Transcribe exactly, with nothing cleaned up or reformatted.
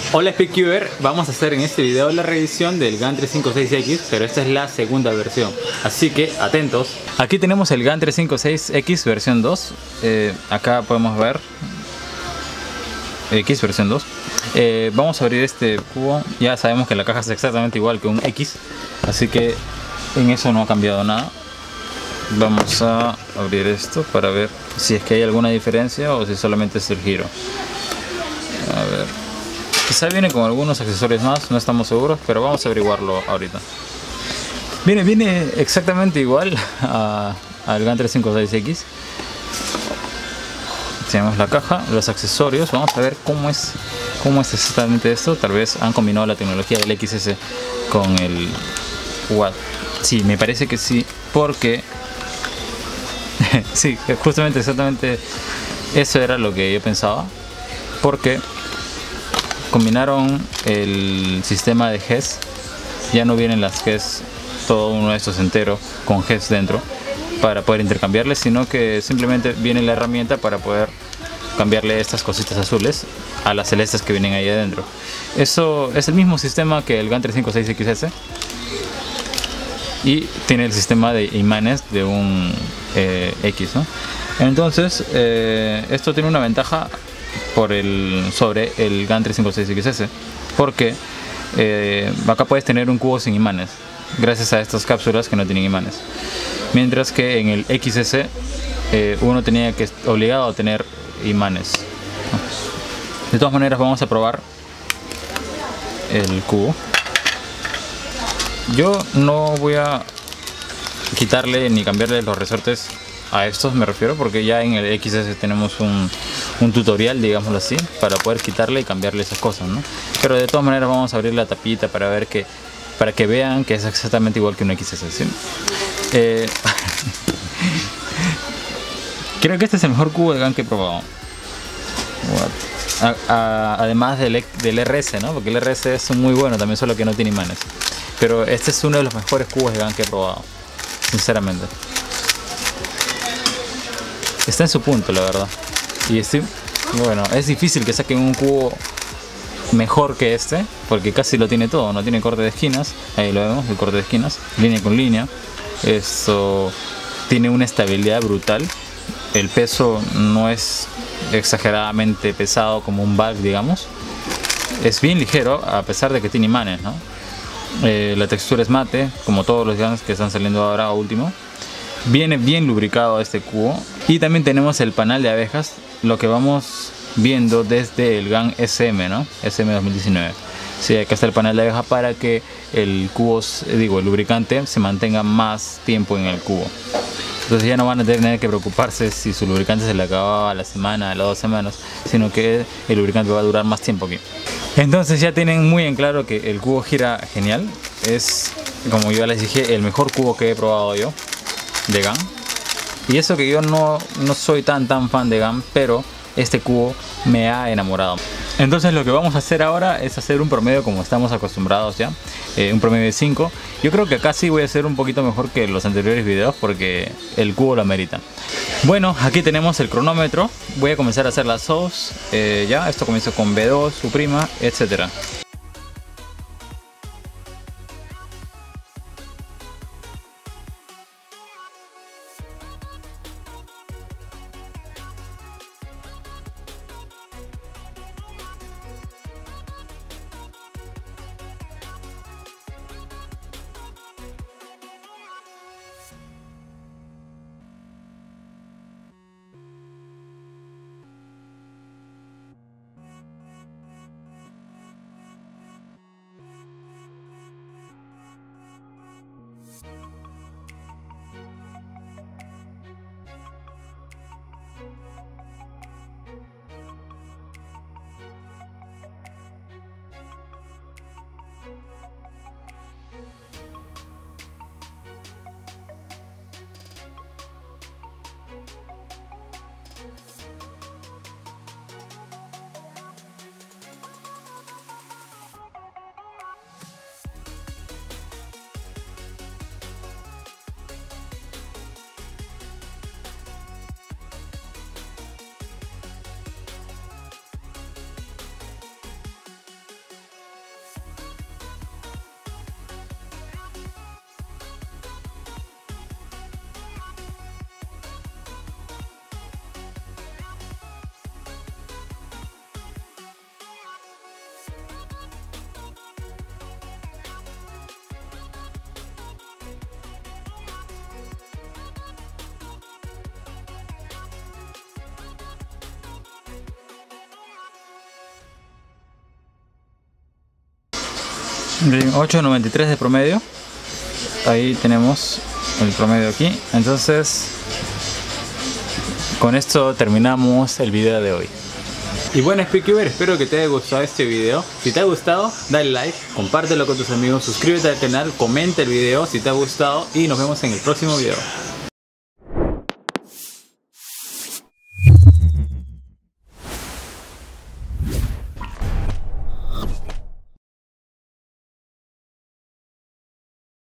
Hola SpeedCuber, vamos a hacer en este video la revisión del GAN trescientos cincuenta y seis X, pero esta es la segunda versión, así que atentos. Aquí tenemos el GAN trescientos cincuenta y seis X versión dos, eh, acá podemos ver X versión dos. Eh, vamos a abrir este cubo, ya sabemos que la caja es exactamente igual que un X, así que en eso no ha cambiado nada. Vamos a abrir esto para ver si es que hay alguna diferencia o si solamente es el giro. A ver, quizá viene con algunos accesorios más, no estamos seguros, pero vamos a averiguarlo ahorita. Viene, viene exactamente igual a, al GAN trescientos cincuenta y seis X. Tenemos la caja, los accesorios, vamos a ver cómo es, cómo es exactamente esto. Tal vez han combinado la tecnología del X S con el Watt. Sí, me parece que sí, porque sí, justamente exactamente eso era lo que yo pensaba, porque combinaron el sistema de G E S. Ya no vienen las G E S, todo uno de estos entero con G E S dentro para poder intercambiarles, sino que simplemente viene la herramienta para poder cambiarle estas cositas azules a las celestes que vienen ahí adentro. Eso es el mismo sistema que el GAN trescientos cincuenta y seis X S y tiene el sistema de imanes de un eh, X, ¿no? Entonces eh, esto tiene una ventaja por el, sobre el GAN trescientos cincuenta y seis X S, porque eh, acá puedes tener un cubo sin imanes gracias a estas cápsulas que no tienen imanes, mientras que en el X S eh, uno tenía que obligado a tener imanes, ¿no? De todas maneras vamos a probar el cubo. Yo no voy a quitarle ni cambiarle los resortes a estos, me refiero, porque ya en el X S tenemos un, un tutorial, digámoslo así, para poder quitarle y cambiarle esas cosas, ¿no? Pero de todas maneras vamos a abrir la tapita para ver que, para que vean que es exactamente igual que un X S, ¿sí? Eh, creo que este es el mejor cubo de GAN que he probado. A, a, además del, del R S, ¿no? Porque el R S es muy bueno también, solo que no tiene imanes. Pero este es uno de los mejores cubos de GAN que he probado, sinceramente. Está en su punto, la verdad. Y estoy, bueno, es difícil que saquen un cubo mejor que este, porque casi lo tiene todo. No tiene corte de esquinas, ahí lo vemos, el corte de esquinas, línea con línea. Esto tiene una estabilidad brutal. El peso no es exageradamente pesado como un bulk, digamos. Es bien ligero, a pesar de que tiene imanes, ¿no? Eh, la textura es mate, como todos los GANs que están saliendo ahora a último. Viene bien lubricado este cubo. Y también tenemos el panal de abejas, lo que vamos viendo desde el GAN S M, ¿no? S M dos mil diecinueve. Sí, acá está el panal de abeja para que el cubo, digo, el lubricante se mantenga más tiempo en el cubo. Entonces ya no van a tener que preocuparse si su lubricante se le acababa a la semana, a las dos semanas, sino que el lubricante va a durar más tiempo aquí. Entonces ya tienen muy en claro que el cubo gira genial. Es, como ya les dije, el mejor cubo que he probado yo de GAN. Y eso que yo no, no soy tan tan fan de GAN, pero este cubo me ha enamorado. Entonces lo que vamos a hacer ahora es hacer un promedio como estamos acostumbrados ya, eh, un promedio de cinco. Yo creo que acá sí voy a hacer un poquito mejor que los anteriores videos porque el cubo lo amerita. Bueno, aquí tenemos el cronómetro. Voy a comenzar a hacer las S O S, eh, ya, esto comienza con B dos, su prima, etcétera. ocho noventa y tres de promedio. Ahí tenemos el promedio aquí. Entonces, con esto terminamos el video de hoy. Y bueno, SpeedCuber, espero que te haya gustado este video. Si te ha gustado, dale like, compártelo con tus amigos, suscríbete al canal, comenta el video si te ha gustado y nos vemos en el próximo video.